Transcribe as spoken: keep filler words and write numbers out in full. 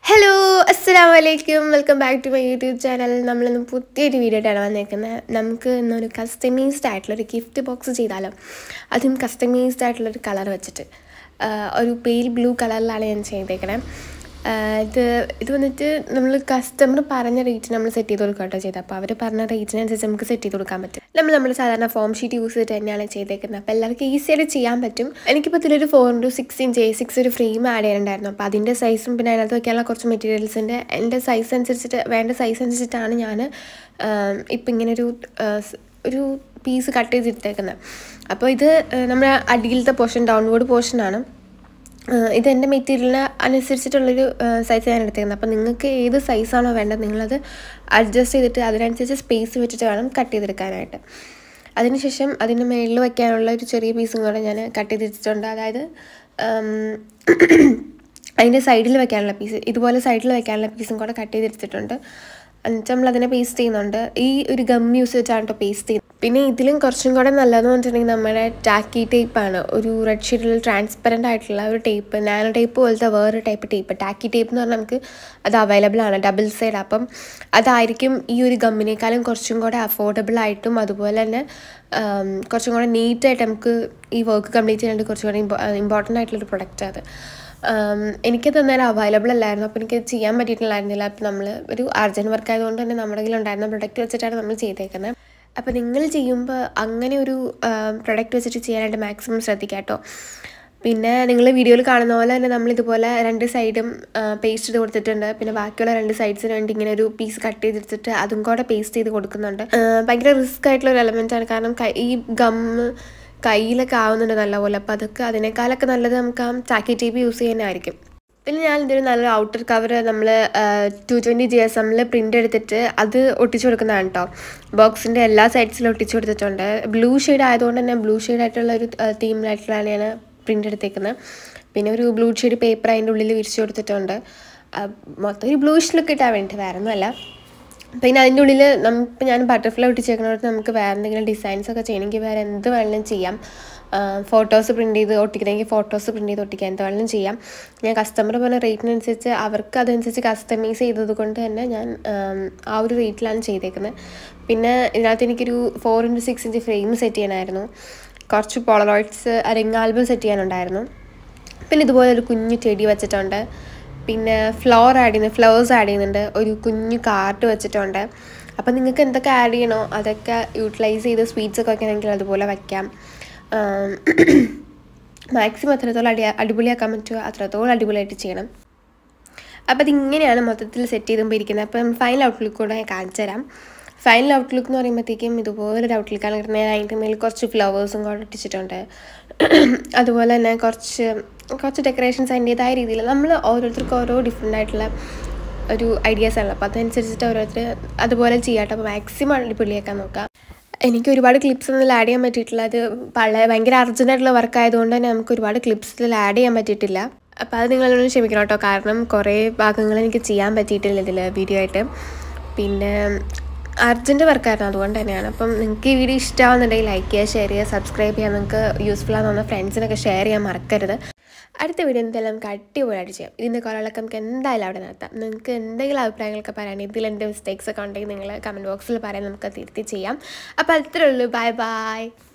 Hello, assalamu alaikum. Welcome back to my YouTube channel. നമ്മൾ ഇന്ന് പുതിയൊരു വീഡിയോ ആയിട്ടാണ് വന്നേക്കുന്നത്. നമുക്ക് ഇന്നൊരു കസ്റ്റമൈസ്ഡ് ആയിട്ടുള്ള ഒരു ഗിഫ്റ്റ് ബോക്സ് ചെയ്താലോ. അതും കസ്റ്റമൈസ്ഡ് ആയിട്ടുള്ള ഒരു കളർ വെച്ചിട്ട് ഒരു പെയിൽ ബ്ലൂ കളറിലാണ് ഞാൻ ചെയ്തേക്കണേ. ഇത് ഇത് വന്നിട്ട് നമ്മൾ കസ്റ്റമർ പറഞ്ഞ റേറ്റ് നമ്മൾ സെറ്റ് ചെയ്ത് കൊടുക്കുക കേട്ടോ ചെയ്തത്. അപ്പോൾ അവർ പറഞ്ഞ റേറ്റിനനുസരിച്ച് നമുക്ക് സെറ്റ് ചെയ്ത് കൊടുക്കാൻ പറ്റും. നമ്മൾ നമ്മൾ സാധാരണ ഫോം ഷീറ്റ് യൂസ് ചെയ്തിട്ട് തന്നെയാണ് ചെയ്തേക്കുന്നത്. അപ്പോൾ എല്ലാവർക്കും ഈസി ആയിട്ട് ചെയ്യാൻ പറ്റും. എനിക്കിപ്പോൾ ഇതിലൊരു four into six inch A six ഒരു ഫ്രെയിം ആഡ് ചെയ്യാനുണ്ടായിരുന്നു. അപ്പോൾ അതിൻ്റെ സൈസും പിന്നെ അതിനകത്ത് വയ്ക്കാനുള്ള കുറച്ച് മെറ്റീരിയൽസിൻ്റെ എൻ്റെ സൈസ് അനുസരിച്ചിട്ട് വേണ്ട സൈസ് അനുസരിച്ചിട്ടാണ് ഞാൻ ഇപ്പം ഇങ്ങനൊരു ഒരു പീസ് കട്ട് ചെയ്തിട്ടേക്കുന്നത്. അപ്പോൾ ഇത് നമ്മുടെ അടിയിലത്തെ പോർഷൻ ഡൗൺവേർഡ് പോർഷനാണ്. ഇത് എൻ്റെ മെറ്റീരിയലിന് അനുസരിച്ചിട്ടുള്ളൊരു സൈസ് ഞാൻ എടുത്തേക്കുന്നത്. അപ്പോൾ നിങ്ങൾക്ക് ഏത് സൈസാണോ വേണ്ടത് നിങ്ങളത് അഡ്ജസ്റ്റ് ചെയ്തിട്ട് അതിനനുസരിച്ച് സ്പേസ് വെച്ചിട്ട് വേണം കട്ട് ചെയ്തെടുക്കാനായിട്ട്. അതിനുശേഷം അതിന് മുകളിൽ വയ്ക്കാനുള്ള ഒരു ചെറിയ പീസും കൂടെ ഞാൻ കട്ട് ചെയ്തിട്ടുണ്ട്. അതായത് അതിൻ്റെ സൈഡിൽ വയ്ക്കാനുള്ള പീസ്, ഇതുപോലെ സൈഡിൽ വയ്ക്കാനുള്ള പീസും കൂടെ കട്ട് ചെയ്തെടുത്തിട്ടുണ്ട്. എന്നിട്ട് നമ്മൾ അതിനെ പേസ്റ്റ് ചെയ്യുന്നുണ്ട്. ഈ ഒരു ഗം യൂസ് വെച്ചാണ് കേട്ടോ പേസ്റ്റ് ചെയ്യുന്നത്. പിന്നെ ഇതിലും കുറച്ചും കൂടെ നല്ലതെന്ന് പറഞ്ഞിട്ടുണ്ടെങ്കിൽ നമ്മുടെ ടാക്കി ടേപ്പാണ്. ഒരു റെഡ് ഷീറ്റിൽ ട്രാൻസ്പെറൻ്റ് ആയിട്ടുള്ള ഒരു ടേപ്പ്, നാനോ ടേപ്പ് പോലത്തെ വേറൊരു ടൈപ്പ് ടേപ്പ്. ടാക്കി ടേപ്പ് എന്ന് പറഞ്ഞാൽ നമുക്ക് അത് അവൈലബിൾ ആണ്, ഡബിൾ സൈഡ്. അപ്പം അതായിരിക്കും ഈ ഒരു ഗമ്മിനേക്കാളും കുറച്ചും കൂടെ അഫോർഡബിൾ ആയിട്ടും അതുപോലെ തന്നെ കുറച്ചും കൂടെ നീറ്റായിട്ട് നമുക്ക് ഈ വർക്ക് കംപ്ലീറ്റ് ചെയ്യാനായിട്ട് കുറച്ചും കൂടെ ഇമ്പോ ഇമ്പോർട്ടൻ്റ് ആയിട്ടുള്ളൊരു പ്രൊഡക്റ്റ് അത്. എനിക്കത് അന്നേരം അവൈലബിൾ അല്ലായിരുന്നു. അപ്പോൾ എനിക്ക് ചെയ്യാൻ പറ്റിയിട്ടുണ്ടായിരുന്നില്ല. അപ്പോൾ നമ്മൾ ഒരു അർജൻറ്റ് വർക്ക് ആയതുകൊണ്ട് തന്നെ നമ്മുടെ കയ്യിലുണ്ടായിരുന്ന പ്രൊഡക്റ്റ് വെച്ചിട്ടാണ് നമ്മൾ ചെയ്തേക്കുന്നത്. അപ്പോൾ നിങ്ങൾ ചെയ്യുമ്പോൾ അങ്ങനെ ഒരു പ്രൊഡക്റ്റ് വെച്ചിട്ട് ചെയ്യാനായിട്ട് മാക്സിമം ശ്രദ്ധിക്കുക കേട്ടോ. പിന്നെ നിങ്ങൾ വീഡിയോയിൽ കാണുന്ന പോലെ തന്നെ നമ്മളിതുപോലെ രണ്ട് സൈഡും പേസ്റ്റ് ചെയ്ത് കൊടുത്തിട്ടുണ്ട്. പിന്നെ ബാക്കിയുള്ള രണ്ട് സൈഡ്സിന് വേണ്ടി ഇങ്ങനെ ഒരു പീസ് കട്ട് ചെയ്തെടുത്തിട്ട് അതും കൂടെ പേസ്റ്റ് ചെയ്ത് കൊടുക്കുന്നുണ്ട്. ഭയങ്കര റിസ്ക് ആയിട്ടുള്ളൊരു എലമെൻറ്റാണ്. കാരണം ഈ ഗം കയ്യിലൊക്കെ ആവുന്നുണ്ട് നല്ലപോലെ. അപ്പോൾ അതൊക്കെ അതിനേക്കാളൊക്കെ നല്ലത് നമുക്ക് ആ ടാക്കി ടേപ്പ് യൂസ് ചെയ്യാനായിരിക്കും. പിന്നെ ഞാൻ ഇതൊരു നല്ലൊരു ഔട്ടർ കവർ നമ്മൾ ടു ട്വൻറ്റി ജി എസ് എമ്മിൽ പ്രിൻ്റ് എടുത്തിട്ട് അത് ഒട്ടിച്ചു കൊടുക്കുന്നതാണ് കേട്ടോ. ബോക്സിൻ്റെ എല്ലാ സൈഡ്സിലും ഒട്ടിച്ചു കൊടുത്തിട്ടുണ്ട്. ബ്ലൂ ഷെയ്ഡ് ആയതുകൊണ്ട് തന്നെ ബ്ലൂ ഷെയ്ഡായിട്ടുള്ള ഒരു തീമിലായിട്ടുള്ളതാണ് ഞാൻ പ്രിൻ്റ് എടുത്തേക്കുന്നത്. പിന്നെ ഒരു ബ്ലൂ ഷെയ്ഡ് പേപ്പർ അതിൻ്റെ ഉള്ളിൽ വിരിച്ചു കൊടുത്തിട്ടുണ്ട്. മൊത്തം ഒരു ബ്ലൂഷ് ലുക്ക് കിട്ടാൻ വേണ്ടിയിട്ട്, വേറെ ഒന്നുമല്ല. പിന്നെ അതിൻ്റെ ഉള്ളിൽ നമുക്ക് ഞാൻ ബട്ടർഫ്ലൈ ഒട്ടിച്ചേക്കുന്നവർക്ക് നമുക്ക് വേറെ എന്തെങ്കിലും ഡിസൈൻസൊക്കെ ചെയ്യണമെങ്കിൽ വേറെ എന്ത് വേണമെങ്കിലും ചെയ്യാം. ഫോട്ടോസ് പ്രിൻറ്റ് ചെയ്ത് ഒട്ടിക്കണമെങ്കിൽ ഫോട്ടോസ് പ്രിൻറ്റ് ചെയ്ത് ഒട്ടിക്കാൻ എന്ത് വേണമെങ്കിലും ചെയ്യാം. ഞാൻ കസ്റ്റമർ പറഞ്ഞ റേറ്റിനനുസരിച്ച് അവർക്ക് അതനുസരിച്ച് കസ്റ്റമൈസ് ചെയ്തത് കൊണ്ട് തന്നെ ഞാൻ ആ ഒരു റേറ്റിലാണ് ചെയ്തേക്കുന്നത്. പിന്നെ ഇതിനകത്ത് എനിക്കൊരു four into six inch frame set ചെയ്യാനായിരുന്നു. കുറച്ച് പോളറോയിഡ്സ് റിംഗ് ആൽബം സെറ്റ് ചെയ്യാനുണ്ടായിരുന്നു. പിന്നെ ഇതുപോലെ ഒരു കുഞ്ഞു ചെടി വെച്ചിട്ടുണ്ട്. പിന്നെ ഫ്ലവർ ആഡ് ചെയ്യുന്നത് ഫ്ലവേഴ്സ് ആഡ് ചെയ്യുന്നുണ്ട്. ഒരു കുഞ്ഞു കാർട്ട് വെച്ചിട്ടുണ്ട്. അപ്പം നിങ്ങൾക്ക് എന്തൊക്കെ ആഡ് ചെയ്യണോ അതൊക്കെ യൂട്ടിലൈസ് ചെയ്ത് സ്വീറ്റ്സൊക്കെ വയ്ക്കണമെങ്കിൽ അതുപോലെ വയ്ക്കാം. മാക്സിമം അത്രത്തോളം അടി അടിപൊളിയാക്കാൻ പറ്റുമോ അത്രത്തോളം അടിപൊളിയായിട്ട് ചെയ്യണം. അപ്പോൾ അതിങ്ങനെയാണ് മൊത്തത്തിൽ സെറ്റ് ചെയ്തുമ്പോൾ ഇരിക്കുന്നത്. അപ്പം ഫൈനൽ ഔട്ട്ലുക്ക് കൂടെ ഞാൻ കാണിച്ചു തരാം. ഫൈനൽ ഔട്ട്ലുക്ക് എന്ന് പറയുമ്പോഴത്തേക്കും ഇതുപോലൊരു ഔട്ട്ലുക്കാണ് കിട്ടുന്നത്. അതിൻ്റെ മേൽ കുറച്ച് ഫ്ലവേഴ്സും കൂടെ ഇട്ടിച്ചിട്ടുണ്ട്. അതുപോലെ തന്നെ കുറച്ച് കുറച്ച് ഡെക്കറേഷൻസ് അതിൻ്റേതായ രീതിയിൽ നമ്മൾ ഓരോരുത്തർക്കും ഓരോ ഡിഫറെൻ്റ് ആയിട്ടുള്ള ഒരു ഐഡിയാസാണല്ലോ. അപ്പോൾ അതനുസരിച്ചിട്ട് ഓരോരുത്തർ അതുപോലെ ചെയ്യാട്ടോ. അപ്പോൾ മാക്സിമം അടിപൊളിയാക്കാൻ നോക്കാം. എനിക്ക് ഒരുപാട് ക്ലിപ്സ് ഒന്നും ആഡ് ചെയ്യാൻ പറ്റിയിട്ടില്ല. അത് വളരെ ഭയങ്കര അർജൻറ്റായിട്ടുള്ള വർക്ക് ആയതുകൊണ്ട് തന്നെ നമുക്ക് ഒരുപാട് ക്ലിപ്സിൽ ആഡ് ചെയ്യാൻ പറ്റിയിട്ടില്ല. അപ്പോൾ അത് നിങ്ങളൊന്ന് ക്ഷമിക്കണം കേട്ടോ. കാരണം കുറേ ഭാഗങ്ങൾ എനിക്ക് ചെയ്യാൻ പറ്റിയിട്ടില്ല ഇതിൽ വീഡിയോ ആയിട്ട്. പിന്നെ അർജൻറ്റ് വർക്കായിരുന്നു, അതുകൊണ്ട് തന്നെയാണ്. അപ്പം നിങ്ങൾക്ക് ഈ വീഡിയോ ഇഷ്ടമാകുന്നുണ്ടെങ്കിൽ ലൈക്ക് ചെയ്യുക, ഷെയർ ചെയ്യുക, സബ്സ്ക്രൈബ് ചെയ്യുക. നിങ്ങൾക്ക് യൂസ്ഫുൾ ആണെന്ന് ഫ്രണ്ട്സിനൊക്കെ ഷെയർ ചെയ്യാൻ മറക്കരുത്. അടുത്ത വീഡിയോ എന്തായാലും നമുക്ക് അടിപൊളിയായിട്ട് ചെയ്യാം. ഇതിൻ്റെ കുറകളൊക്കെ നമുക്ക് എന്തായാലും അവിടെ നടത്താം. നിങ്ങൾക്ക് എന്തെങ്കിലും അഭിപ്രായങ്ങളൊക്കെ പറയാൻ, ഇതിൽ എൻ്റെ മിസ്റ്റേക്സ് ഒക്കെ ഉണ്ടെങ്കിൽ നിങ്ങൾ കമൻറ്റ് ബോക്സിൽ പറയാൻ, നമുക്ക് തിരുത്തി ചെയ്യാം. അപ്പോൾ അത്രേ ഉള്ളൂ. Bye by.